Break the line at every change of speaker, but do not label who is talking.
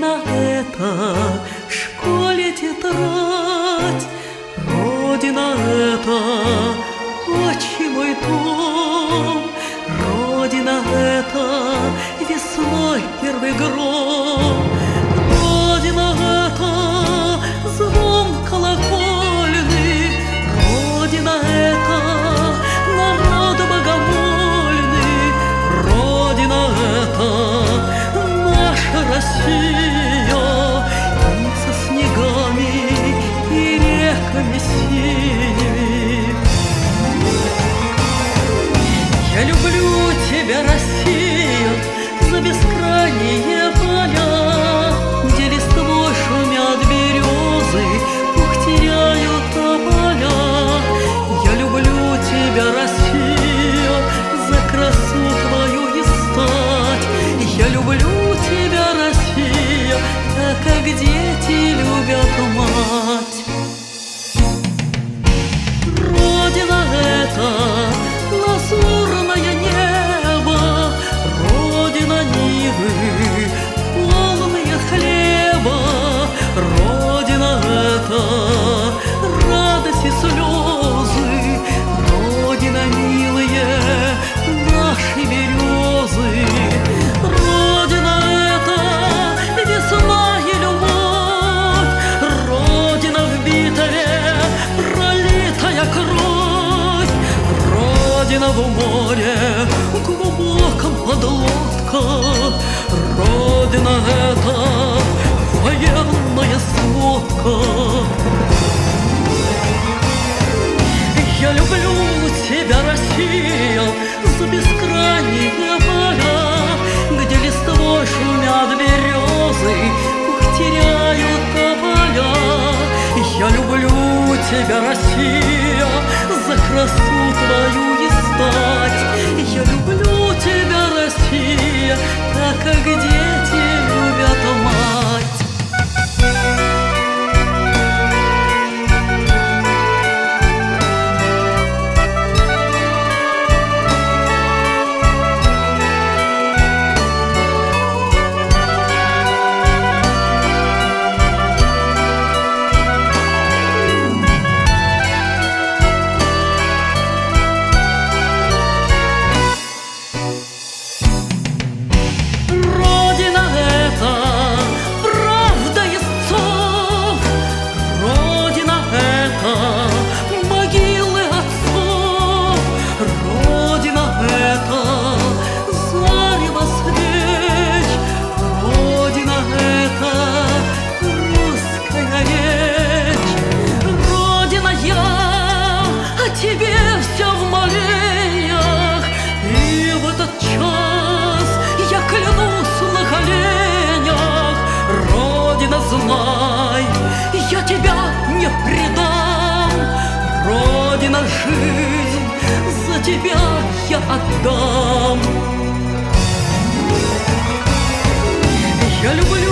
Родина — это в школе тетрадь, Родина — это отчий мой дом, Родина — это весной первый гром, Родина — это звон колокольный, Родина — это народ богомольный, Родина — это наша Россия, и со снегами и реками синими. Я люблю тебя, Россия, за бескрайние поля, где листвой шумят березы, пух теряют тополя. Я люблю тебя, Россия, за красу твою и стать. Я люблю тебя, Россия, так как дети любят мать. Родина — это лазурное небо, Родина Нивы, полные хлеба, Родина — это радость и слезы, Родина, милые наши березы, Родина — это весна и любовь, Родина в битве пролитая кровь, Родина в море глубоком подлодка, Родина — это военная сводка. Я люблю тебя, Россия, за бескрайние поля, где листвой шумят березы, пух теряют тополя. Я люблю тебя, Россия, за красу твою и стать. Я люблю тебя, Россия, так как дети любят мать. Тебе все в молениях, и в этот час я клянусь на коленях. Родина, знай, я тебя не предам, Родина, жизнь за тебя я отдам. Я люблю